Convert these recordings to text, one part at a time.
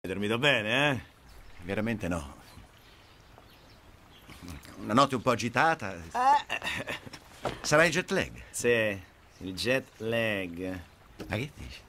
Hai dormito bene, eh? Veramente no. Una notte un po' agitata. Sarà il jet lag? Sì, il jet lag. Ma che dici?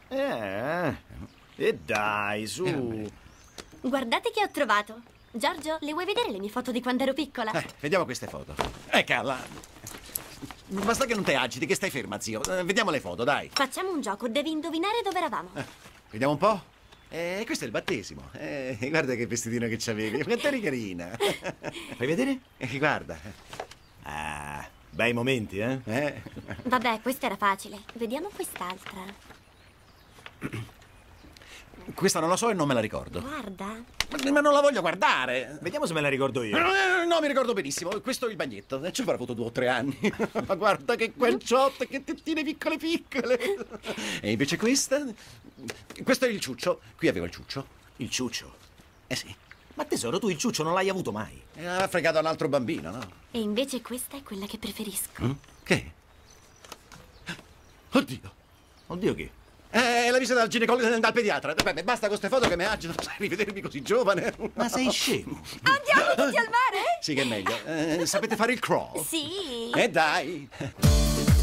E dai, su. Guardate che ho trovato. Giorgio, le vuoi vedere le mie foto di quando ero piccola? Vediamo queste foto. Calla. Basta che non te agiti, che stai ferma, zio. Vediamo le foto, dai. Facciamo un gioco, devi indovinare dove eravamo. Vediamo un po'. Questo è il battesimo. Guarda che vestitino che c'avevi. Quanto eri carina. Fai vedere? Guarda. Ah, bei momenti, eh? Vabbè, questa era facile. Vediamo quest'altra. Questa non la so e non me la ricordo. Guarda. Ma non la voglio guardare. Vediamo se me la ricordo io. No, mi ricordo benissimo. Questo è il bagnetto. Ci avrà avuto 2 o 3 anni. Ma guarda che guanciotte, che tettine piccole piccole. E invece questa? Questo è il ciuccio. Qui avevo il ciuccio. Il ciuccio? Sì. Ma tesoro, tu il ciuccio non l'hai avuto mai. Ha fregato un altro bambino, no? E invece questa è quella che preferisco. Che? Oddio. Oddio che? È la visita dal ginecologo, dal pediatra. Beh, basta con queste foto che mi agitano. Rivedermi così giovane. Ma sei scemo? Andiamo tutti al mare? Sì, che è meglio. Sapete fare il crawl? Sì. Dai.